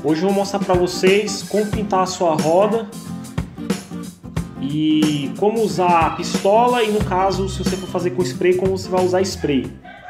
Hoje eu vou mostrar para vocês como pintar a sua roda e como usar a pistola e, no caso, se você for fazer com spray, como você vai usar spray.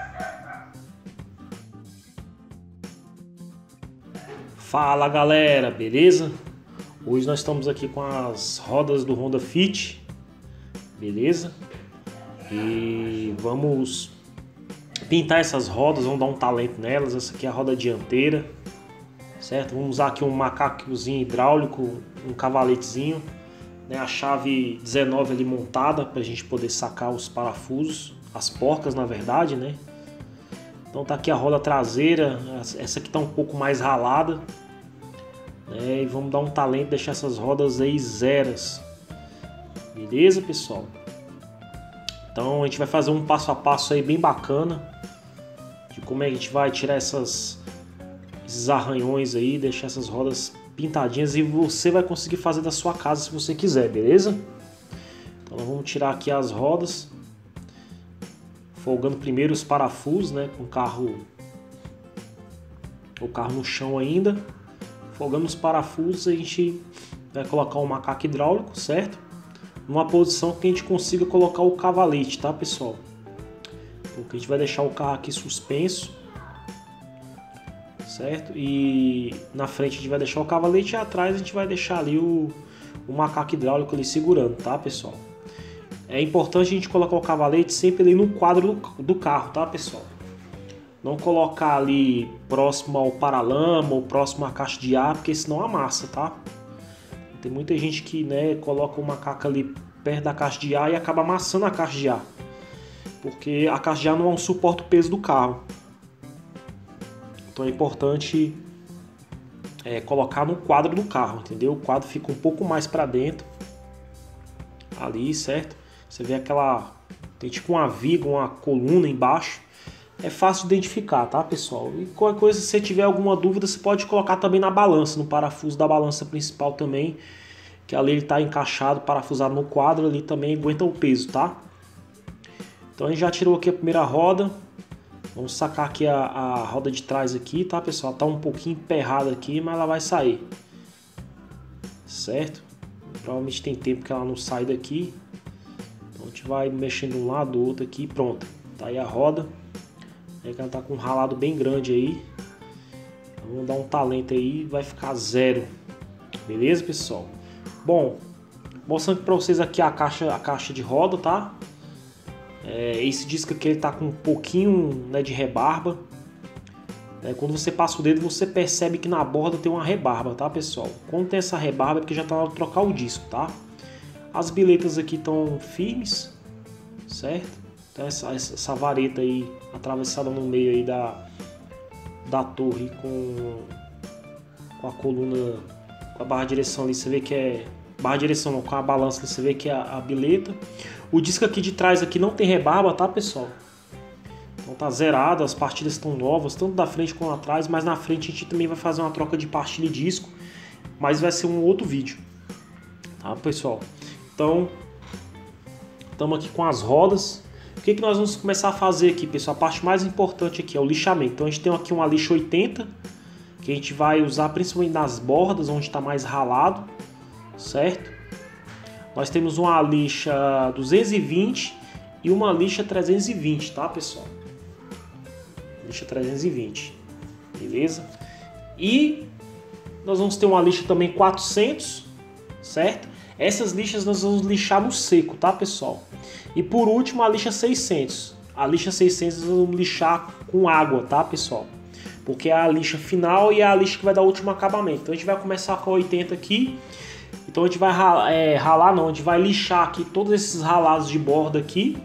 Fala galera, beleza? Hoje nós estamos aqui com as rodas do Honda Fit, beleza? E vamos pintar essas rodas, vamos dar um talento nelas. Essa aqui é a roda dianteira, certo? Vamos usar aqui um macacozinho hidráulico, um cavaletezinho, né? A chave 19 ali montada para a gente poder sacar os parafusos, as porcas na verdade, né? Então tá aqui a roda traseira, essa aqui tá um pouco mais ralada, né? E vamos dar um talento, deixar essas rodas aí zeras, beleza pessoal? Então a gente vai fazer um passo a passo aí bem bacana de como é que a gente vai tirar esses arranhões aí, deixar essas rodas pintadinhas, e você vai conseguir fazer da sua casa se você quiser, beleza? Então nós vamos tirar aqui as rodas, folgando primeiro os parafusos, né, com o carro no chão ainda. Folgando os parafusos, a gente vai colocar o macaco hidráulico, certo? Numa posição que a gente consiga colocar o cavalete, tá pessoal? Porque a gente vai deixar o carro aqui suspenso, certo? E na frente a gente vai deixar o cavalete, e atrás a gente vai deixar ali o macaco hidráulico ali segurando, tá pessoal? É importante a gente colocar o cavalete sempre ali no quadro do carro, tá pessoal? Não colocar ali próximo ao paralama ou próximo à caixa de ar, porque senão amassa, tá? Tem muita gente que, né, coloca o macaco ali perto da caixa de ar e acaba amassando a caixa de ar, porque a caixa de ar não suporta o peso do carro. Então é importante colocar no quadro do carro, entendeu? O quadro fica um pouco mais para dentro ali, certo? Você vê tem tipo uma viga, uma coluna embaixo. É fácil de identificar, tá pessoal? E qualquer coisa, se você tiver alguma dúvida, você pode colocar também na balança, no parafuso da balança principal também, que ali ele está encaixado, parafusado no quadro, ali também aguenta o peso, tá? Então a gente já tirou aqui a primeira roda. Vamos sacar aqui a roda de trás aqui, tá pessoal? Tá um pouquinho emperrada aqui, mas ela vai sair, certo? Provavelmente tem tempo que ela não sai daqui. Então a gente vai mexendo de um lado do outro aqui, pronto. Tá aí a roda. Ela tá com um ralado bem grande aí. Vamos dar um talento aí, vai ficar zero. Beleza, pessoal? Bom, mostrando para vocês aqui a caixa de roda, tá? Esse disco aqui ele tá com um pouquinho, né, de rebarba. Quando você passa o dedo, você percebe que na borda tem uma rebarba, tá, pessoal? Quando tem essa rebarba é porque já tá na hora de trocar o disco, tá? As biletas aqui estão firmes, certo? Então essa vareta aí atravessada no meio aí da torre com a coluna, com a barra de direção ali, você vê que é barra de direção não, com a balança ali, você vê que é a bileta. O disco aqui de trás aqui não tem rebarba, tá pessoal? Então tá zerado, as pastilhas estão novas, tanto da frente quanto atrás, mas na frente a gente também vai fazer uma troca de pastilha e disco, mas vai ser um outro vídeo, tá pessoal? Então estamos aqui com as rodas. O que nós vamos começar a fazer aqui, pessoal? A parte mais importante aqui é o lixamento. Então a gente tem aqui uma lixa 80, que a gente vai usar principalmente nas bordas, onde está mais ralado, certo? Nós temos uma lixa 220 e uma lixa 320, tá pessoal? Lixa 320, beleza? E nós vamos ter uma lixa também 400, certo? Essas lixas nós vamos lixar no seco, tá pessoal? E por último a lixa 600. A lixa 600 nós vamos lixar com água, tá pessoal? Porque é a lixa final e é a lixa que vai dar o último acabamento. Então a gente vai começar com a 80 aqui. Então a gente vai a gente vai lixar aqui todos esses ralados de borda aqui,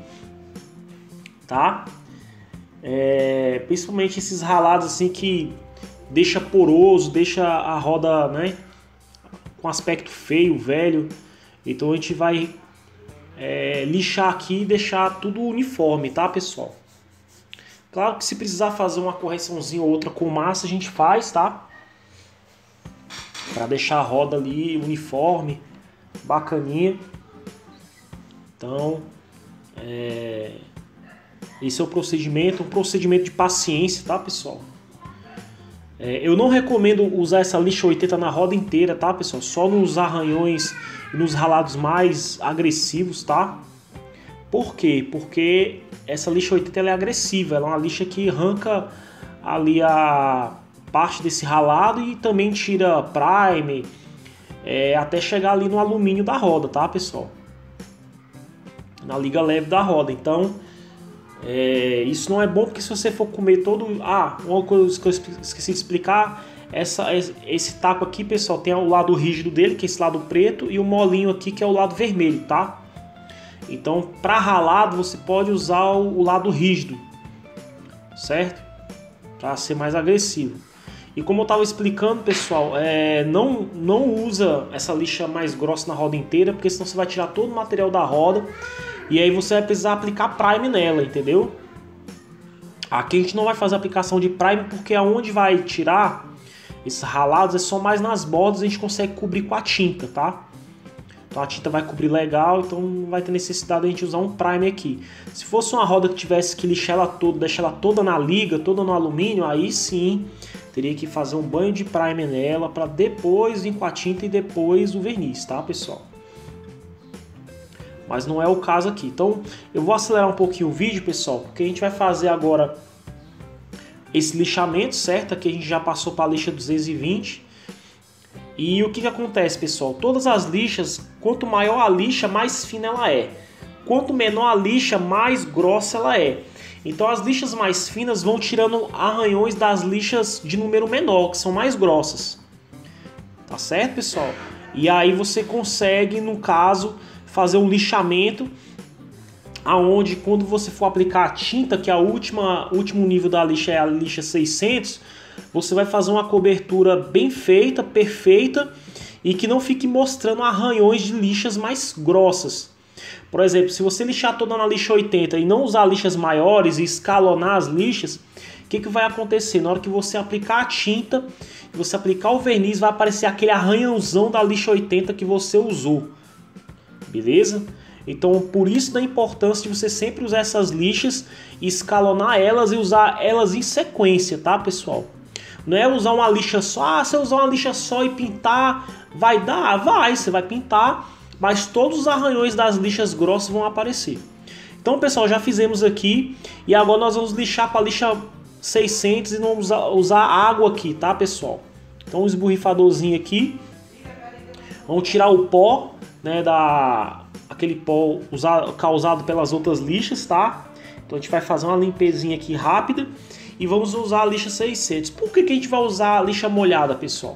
tá? Principalmente esses ralados assim que deixa poroso, deixa a roda, né, com aspecto feio, velho. Então a gente vai lixar aqui e deixar tudo uniforme, tá pessoal? Claro que se precisar fazer uma correçãozinha ou outra com massa, a gente faz, tá? Para deixar a roda ali uniforme, bacaninha. Então esse é o procedimento, um procedimento de paciência, tá pessoal? Eu não recomendo usar essa lixa 80 na roda inteira, tá, pessoal? Só nos arranhões e nos ralados mais agressivos, tá? Por quê? Porque essa lixa 80 ela é agressiva, ela é uma lixa que arranca ali a parte desse ralado e também tira primer, até chegar ali no alumínio da roda, tá, pessoal? Na liga leve da roda. Então, isso não é bom, porque se você for comer todo... uma coisa que eu esqueci de explicar, esse taco aqui, pessoal, tem o lado rígido dele, que é esse lado preto, e o molinho aqui, que é o lado vermelho, tá? Então, para ralado, você pode usar o lado rígido, certo? Para ser mais agressivo. E como eu estava explicando, pessoal, não usa essa lixa mais grossa na roda inteira, porque senão você vai tirar todo o material da roda e aí você vai precisar aplicar prime nela, entendeu? Aqui a gente não vai fazer aplicação de prime, porque aonde vai tirar esses ralados é só mais nas bordas, a gente consegue cobrir com a tinta, tá? Então a tinta vai cobrir legal, então não vai ter necessidade de a gente usar um primer aqui. Se fosse uma roda que tivesse que lixar ela toda, deixar ela toda na liga, toda no alumínio, aí sim teria que fazer um banho de primer nela para depois vir com a tinta e depois o verniz, tá, pessoal? Mas não é o caso aqui. Então eu vou acelerar um pouquinho o vídeo, pessoal, porque a gente vai fazer agora esse lixamento, certo? Aqui a gente já passou para a lixa 220. E o que acontece, pessoal? Todas as lixas, quanto maior a lixa, mais fina ela é. Quanto menor a lixa, mais grossa ela é. Então as lixas mais finas vão tirando arranhões das lixas de número menor, que são mais grossas. Tá certo, pessoal? E aí você consegue, no caso, fazer um lixamento aonde, quando você for aplicar a tinta, que é o último nível da lixa, é a lixa 600, você vai fazer uma cobertura bem feita, perfeita, e que não fique mostrando arranhões de lixas mais grossas. Por exemplo, se você lixar toda na lixa 80 e não usar lixas maiores e escalonar as lixas, o que vai acontecer? Na hora que você aplicar a tinta, você aplicar o verniz, vai aparecer aquele arranhãozão da lixa 80 que você usou. Beleza? Então, por isso da importância de você sempre usar essas lixas, escalonar elas e usar elas em sequência, tá, pessoal? Não é usar uma lixa só, se eu usar uma lixa só e pintar, vai dar? Vai, você vai pintar, mas todos os arranhões das lixas grossas vão aparecer. Então, pessoal, já fizemos aqui e agora nós vamos lixar com a lixa 600 e vamos usar água aqui, tá, pessoal? Então, um esborrifadorzinho aqui. Vamos tirar o pó, né, aquele pó causado pelas outras lixas, tá? Então a gente vai fazer uma limpezinha aqui rápida e vamos usar a lixa 600. Por que a gente vai usar a lixa molhada, pessoal?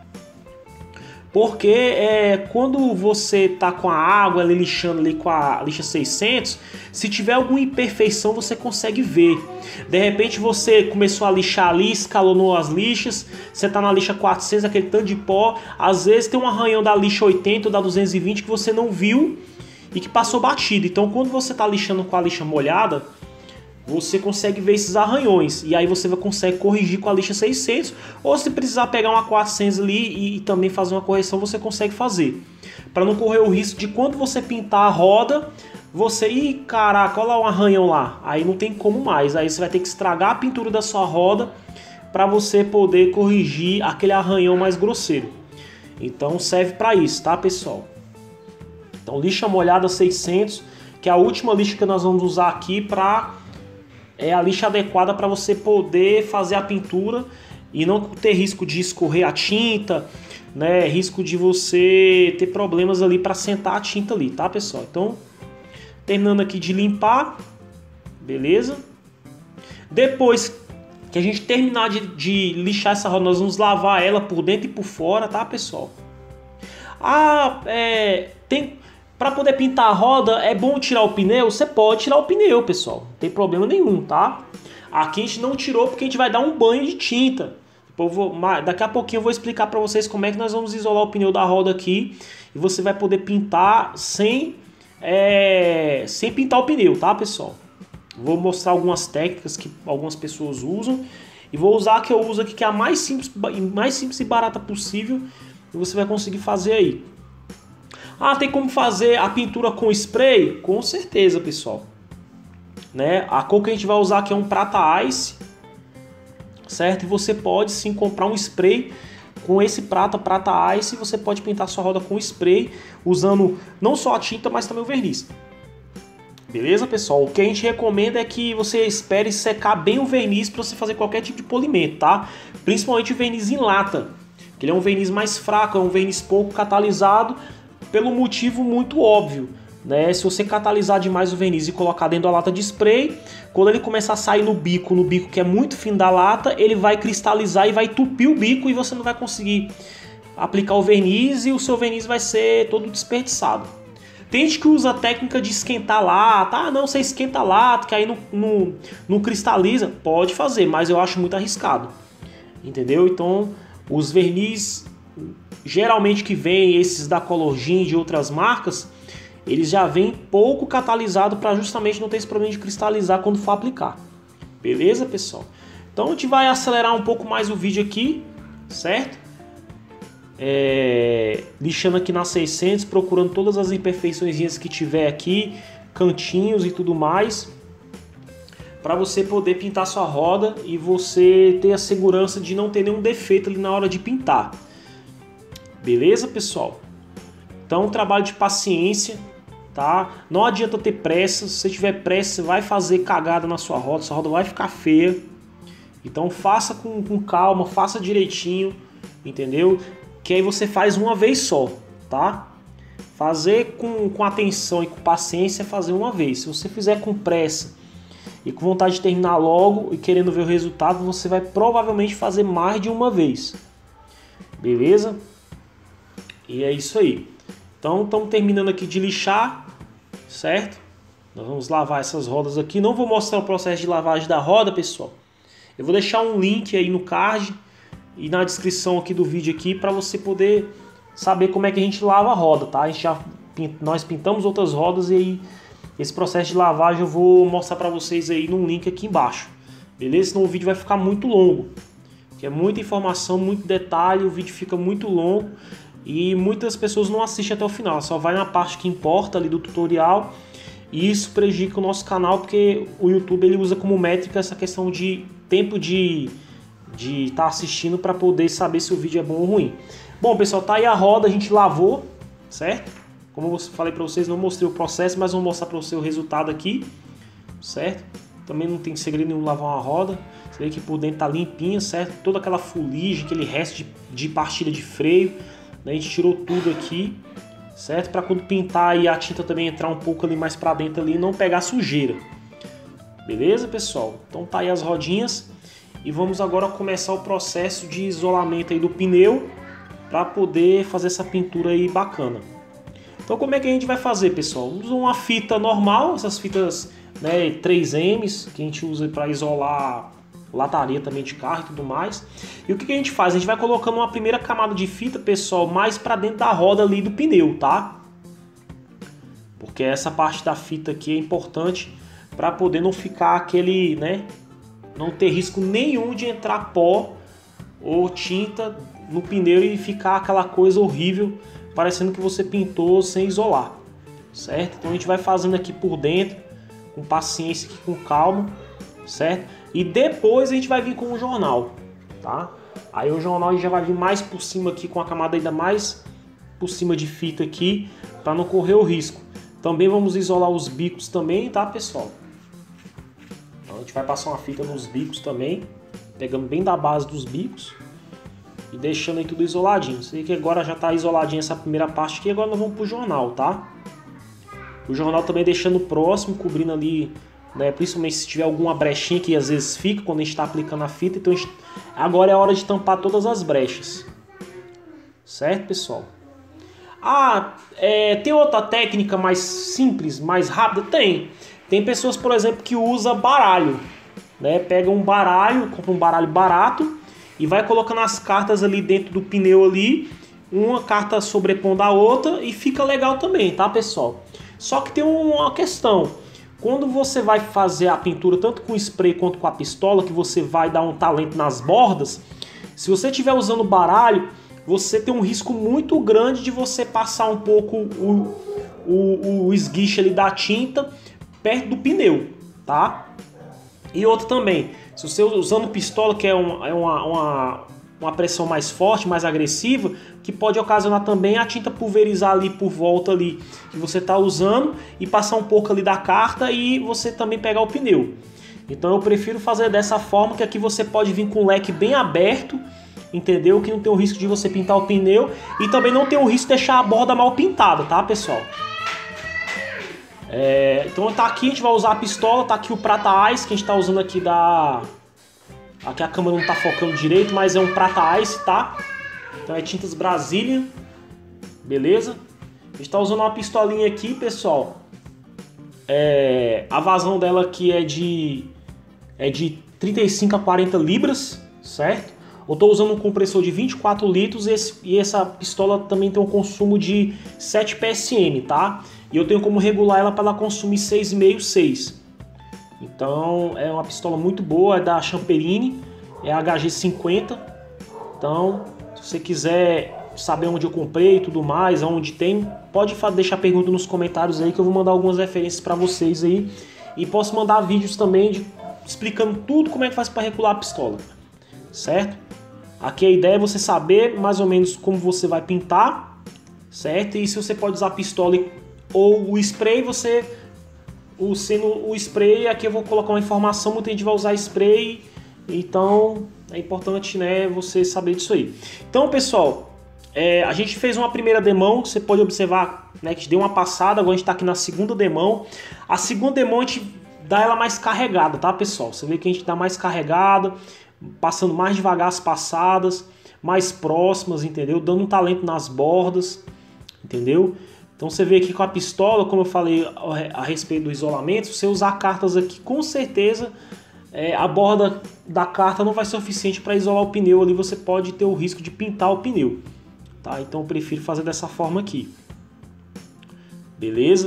Porque quando você tá com a água ali lixando ali com a lixa 600, se tiver alguma imperfeição você consegue ver. De repente você começou a lixar ali, escalonou as lixas, você tá na lixa 400, aquele tanto de pó, às vezes tem um arranhão da lixa 80 ou da 220 que você não viu e que passou batido. Então quando você tá lixando com a lixa molhada, você consegue ver esses arranhões e aí você consegue corrigir com a lixa 600, ou se precisar pegar uma 400 ali e também fazer uma correção, você consegue fazer, para não correr o risco de quando você pintar a roda, você, caraca, olha lá um arranhão lá, aí não tem como mais, aí você vai ter que estragar a pintura da sua roda para você poder corrigir aquele arranhão mais grosseiro. Então serve para isso, tá, pessoal? Então lixa molhada 600, que é a última lixa que nós vamos usar aqui é a lixa adequada para você poder fazer a pintura e não ter risco de escorrer a tinta, né? Risco de você ter problemas ali para sentar a tinta ali, tá, pessoal? Então, terminando aqui de limpar, beleza? Depois que a gente terminar de lixar essa roda, nós vamos lavar ela por dentro e por fora, tá, pessoal? Para poder pintar a roda, é bom tirar o pneu? Você pode tirar o pneu, pessoal. Não tem problema nenhum, tá? Aqui a gente não tirou porque a gente vai dar um banho de tinta. Daqui a pouquinho eu vou explicar para vocês como é que nós vamos isolar o pneu da roda aqui. E você vai poder pintar sem pintar o pneu, tá, pessoal? Vou mostrar algumas técnicas que algumas pessoas usam. E vou usar a que eu uso aqui, que é a mais simples e barata possível. E você vai conseguir fazer aí. Tem como fazer a pintura com spray? Com certeza, pessoal. Né? A cor que a gente vai usar aqui é um prata ice, certo? E você pode sim comprar um spray com esse prata ice, você pode pintar sua roda com spray, usando não só a tinta, mas também o verniz. Beleza, pessoal? O que a gente recomenda é que você espere secar bem o verniz para você fazer qualquer tipo de polimento, tá? Principalmente o verniz em lata, que ele é um verniz mais fraco, é um verniz pouco catalisado, pelo motivo muito óbvio, né? Se você catalisar demais o verniz e colocar dentro da lata de spray, quando ele começar a sair no bico que é muito fino da lata, ele vai cristalizar e vai entupir o bico e você não vai conseguir aplicar o verniz e o seu verniz vai ser todo desperdiçado. Tem gente que usa a técnica de esquentar a lata. Ah, não, você esquenta a lata, que aí não cristaliza. Pode fazer, mas eu acho muito arriscado. Entendeu? Então, os verniz, geralmente que vem, esses da Colorgen e de outras marcas, eles já vêm pouco catalisado para justamente não ter esse problema de cristalizar quando for aplicar. Beleza, pessoal? Então, a gente vai acelerar um pouco mais o vídeo aqui, certo? Lixando aqui na 600, procurando todas as imperfeições que tiver aqui, cantinhos e tudo mais, para você poder pintar sua roda e você ter a segurança de não ter nenhum defeito ali na hora de pintar. Beleza, pessoal? Então, trabalho de paciência, tá? Não adianta ter pressa. Se você tiver pressa, você vai fazer cagada na sua roda vai ficar feia. Então, faça com calma, faça direitinho, entendeu? Que aí você faz uma vez só, tá? Fazer com atenção e com paciência é fazer uma vez. Se você fizer com pressa e com vontade de terminar logo e querendo ver o resultado, você vai provavelmente fazer mais de uma vez. Beleza? E é isso aí. Então, estamos terminando aqui de lixar, certo? Nós vamos lavar essas rodas aqui. Não vou mostrar o processo de lavagem da roda, pessoal. Eu vou deixar um link aí no card e na descrição aqui do vídeo aqui para você poder saber como é que a gente lava a roda, tá? Nós pintamos outras rodas e aí esse processo de lavagem eu vou mostrar para vocês aí num link aqui embaixo, beleza? Senão o vídeo vai ficar muito longo, que é muita informação, muito detalhe, o vídeo fica muito longo e muitas pessoas não assistem até o final, só vai na parte que importa ali do tutorial e isso prejudica o nosso canal porque o YouTube ele usa como métrica essa questão de tempo de estar assistindo para poder saber se o vídeo é bom ou ruim. Bom, pessoal, tá aí a roda, a gente lavou, certo? Como eu falei para vocês, não mostrei o processo, mas vou mostrar para você o resultado aqui, certo? Também não tem segredo nenhum lavar uma roda. Você vê que por dentro tá limpinha, certo? Toda aquela fuligem, aquele resto de pastilha de freio, né? A gente tirou tudo aqui, certo? Para quando pintar e a tinta também entrar um pouco ali mais para dentro ali e não pegar sujeira. Beleza, pessoal? Então tá aí as rodinhas. E vamos agora começar o processo de isolamento aí do pneu para poder fazer essa pintura aí bacana. Então como é que a gente vai fazer, pessoal? Usa uma fita normal, essas fitas, né, 3Ms que a gente usa para isolar lataria também de carro e tudo mais. E o que a gente faz? A gente vai colocando uma primeira camada de fita, pessoal, mais para dentro da roda ali do pneu, tá? Porque essa parte da fita aqui é importante para poder não ficar aquele, né, não ter risco nenhum de entrar pó ou tinta no pneu e ficar aquela coisa horrível, parecendo que você pintou sem isolar, certo? Então a gente vai fazendo aqui por dentro, com paciência, aqui, com calma, certo? E depois a gente vai vir com o jornal, tá? Aí o jornal a gente já vai vir mais por cima aqui, com a camada ainda mais por cima de fita aqui, para não correr o risco. Também vamos isolar os bicos também, tá, pessoal? A gente vai passar uma fita nos bicos também, pegando bem da base dos bicos e deixando aí tudo isoladinho. Sei que agora já está isoladinho essa primeira parte aqui, agora nós vamos pro jornal, tá? O jornal também deixando próximo, cobrindo ali, né, principalmente se tiver alguma brechinha que às vezes fica quando a gente está aplicando a fita. Então agora é a hora de tampar todas as brechas, certo, pessoal? Tem outra técnica mais simples, mais rápida? Tem pessoas, por exemplo, que usa baralho, né? Pega um baralho, compra um baralho barato e vai colocando as cartas ali dentro do pneu ali, uma carta sobrepondo a outra e fica legal também, tá, pessoal? Só que tem uma questão. Quando você vai fazer a pintura tanto com spray quanto com a pistola, que você vai dar um talento nas bordas, se você estiver usando baralho, você tem um risco muito grande de você passar um pouco o esguiche ali da tinta perto do pneu, tá? E outro também, Se você usando pistola, que é uma pressão mais forte, mais agressiva, que pode ocasionar também a tinta pulverizar ali por volta ali que você está usando e passar um pouco ali da carta e você também pegar o pneu. Então eu prefiro fazer dessa forma, que aqui você pode vir com o leque bem aberto, entendeu? Que não tem o risco de você pintar o pneu e também não tem o risco de deixar a borda mal pintada, tá, pessoal? Então tá aqui, a gente vai usar a pistola, tá aqui o Prata Ice que a gente tá usando aqui Aqui a câmera não tá focando direito, mas é um Prata Ice, tá? Então é tintas Brazilian, beleza? A gente tá usando uma pistolinha aqui, pessoal. A vazão dela aqui é de 35 a 40 libras, certo? Eu tô usando um compressor de 24 litros e essa pistola também tem um consumo de 7 PSM, tá? E eu tenho como regular ela para ela consumir 6,5, 6. Então é uma pistola muito boa, é da Champerini, é a HG50. Então, se você quiser saber onde eu comprei e tudo mais, onde tem, pode deixar pergunta nos comentários aí que eu vou mandar algumas referências para vocês aí. E posso mandar vídeos também explicando tudo como é que faz para regular a pistola, certo? Aqui a ideia é você saber mais ou menos como você vai pintar, certo? E se você pode usar a pistola ou o spray, sendo o spray, aqui eu vou colocar uma informação, muita gente vai usar spray, então é importante, né, você saber disso aí. Então, pessoal, a gente fez uma primeira demão, você pode observar, né, que deu uma passada, agora a gente está aqui na segunda demão. A segunda demão a gente dá ela mais carregada, tá, pessoal? Você vê que a gente dá mais carregada, passando mais devagar as passadas, mais próximas, entendeu? Dando um talento nas bordas, entendeu? Então você vê aqui com a pistola, como eu falei a respeito do isolamento, se você usar cartas aqui, com certeza a borda da carta não vai ser suficiente para isolar o pneu ali, você pode ter o risco de pintar o pneu, tá? Então eu prefiro fazer dessa forma aqui, beleza?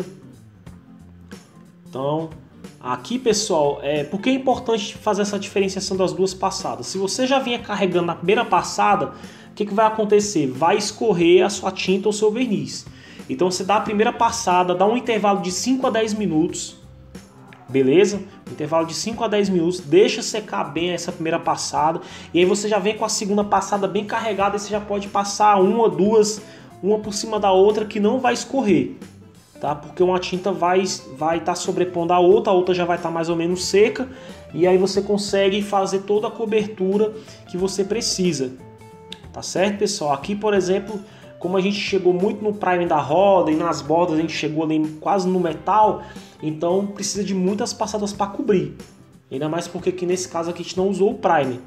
Então aqui, pessoal, por que é importante fazer essa diferenciação das duas passadas? Se você já vinha carregando na primeira passada, o que vai acontecer? Vai escorrer a sua tinta ou seu verniz. Então você dá a primeira passada, dá um intervalo de 5 a 10 minutos, beleza? Intervalo de 5 a 10 minutos, deixa secar bem essa primeira passada, e aí você já vem com a segunda passada bem carregada, e você já pode passar uma, duas, uma por cima da outra, que não vai escorrer, tá? Porque uma tinta vai estar sobrepondo a outra já vai estar mais ou menos seca, e aí você consegue fazer toda a cobertura que você precisa, tá certo, pessoal? Aqui, por exemplo, como a gente chegou muito no prime da roda e nas bordas a gente chegou ali quase no metal, então precisa de muitas passadas para cobrir. Ainda mais porque aqui nesse caso aqui a gente não usou o prime.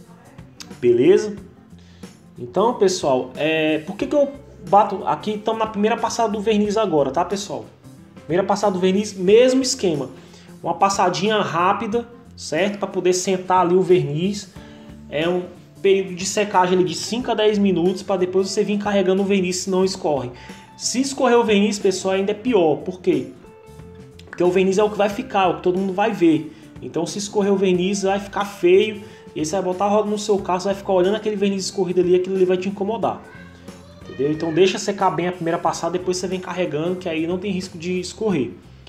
Beleza? Então, pessoal, por que eu bato aqui? Estamos na primeira passada do verniz agora, tá, pessoal? Primeira passada do verniz, mesmo esquema. Uma passadinha rápida, certo? Para poder sentar ali o verniz. É um período de secagem ali de 5 a 10 minutos para depois você vir carregando o verniz, se não escorre. Se escorrer o verniz, pessoal, ainda é pior. Por quê? Porque o verniz é o que vai ficar, o que todo mundo vai ver. Então se escorrer o verniz vai ficar feio, e aí você vai botar a roda no seu carro, você vai ficar olhando aquele verniz escorrido ali, aquilo ali vai te incomodar. Entendeu? Então deixa secar bem a primeira passada, depois você vem carregando, que aí não tem risco de escorrer.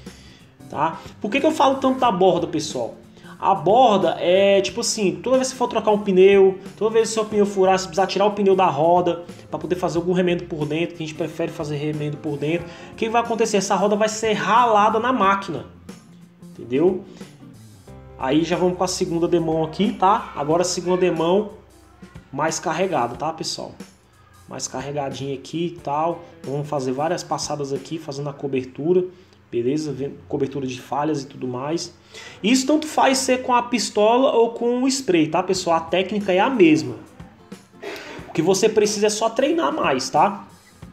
Tá? Por que eu falo tanto da borda, pessoal? A borda é tipo assim, toda vez que você for trocar um pneu, toda vez que o seu pneu furar, você precisar tirar o pneu da roda para poder fazer algum remendo por dentro, que a gente prefere fazer remendo por dentro, o que vai acontecer? Essa roda vai ser ralada na máquina, entendeu? Aí já vamos com a segunda demão aqui, tá? Agora a segunda demão mais carregada, tá, pessoal? Mais carregadinha aqui e tal. Vamos fazer várias passadas aqui, fazendo a cobertura. Beleza? Cobertura de falhas e tudo mais. Isso tanto faz ser com a pistola ou com o spray, tá, pessoal? A técnica é a mesma. O que você precisa é só treinar mais, tá?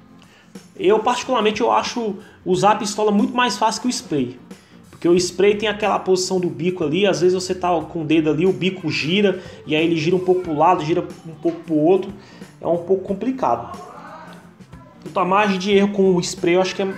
Eu, particularmente, eu acho usar a pistola muito mais fácil que o spray. Porque o spray tem aquela posição do bico ali, às vezes você tá com o dedo ali, o bico gira, e aí ele gira um pouco pro lado, gira um pouco pro outro. É um pouco complicado. Então a margem de erro com o spray eu acho que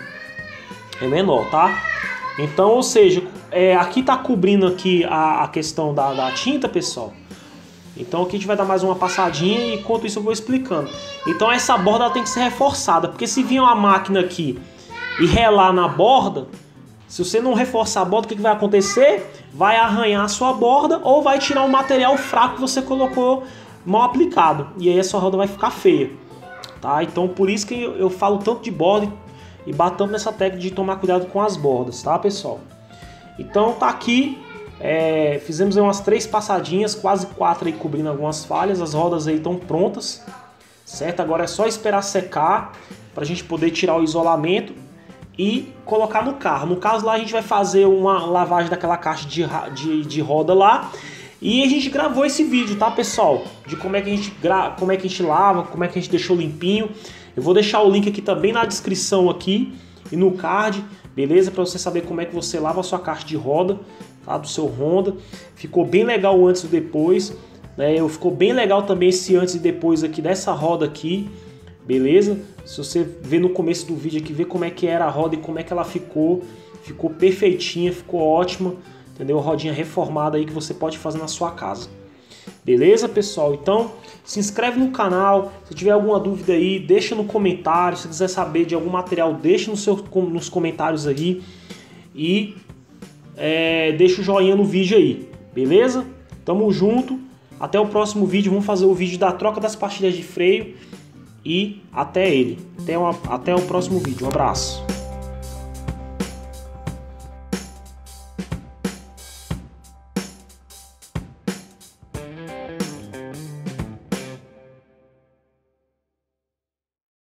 é menor, tá? Então, ou seja, aqui tá cobrindo aqui a questão da tinta, pessoal. Então aqui a gente vai dar mais uma passadinha e enquanto isso eu vou explicando. Então essa borda ela tem que ser reforçada, porque se vir uma máquina aqui e relar na borda, Se você não reforçar a borda, o que vai acontecer? Vai arranhar a sua borda ou vai tirar um material fraco que você colocou mal aplicado. E aí a sua roda vai ficar feia. Tá? Então por isso que eu falo tanto de borda e bato tanto nessa técnica de tomar cuidado com as bordas, tá, pessoal? Então tá aqui, fizemos aí umas 3 passadinhas, quase 4 aí cobrindo algumas falhas. As rodas aí estão prontas, certo? Agora é só esperar secar pra gente poder tirar o isolamento e colocar no carro. No caso lá a gente vai fazer uma lavagem daquela caixa de roda lá. E a gente gravou esse vídeo, tá, pessoal? De como é que a gente lava, como é que a gente deixou limpinho. Eu vou deixar o link aqui também na descrição aqui e no card, beleza? Para você saber como é que você lava a sua caixa de roda, tá? Do seu Honda. Ficou bem legal o antes e o depois, né? Ficou bem legal também esse antes e depois aqui dessa roda aqui. Beleza? Se você ver no começo do vídeo aqui, ver como é que era a roda e como é que ela ficou perfeitinha, ficou ótima, entendeu? Rodinha reformada aí que você pode fazer na sua casa. Beleza, pessoal? Então, se inscreve no canal, se tiver alguma dúvida aí, deixa no comentário, se quiser saber de algum material, deixa nos comentários aí e deixa o joinha no vídeo aí, beleza? Tamo junto, até o próximo vídeo, vamos fazer o vídeo da troca das pastilhas de freio. E até o próximo vídeo. Um abraço.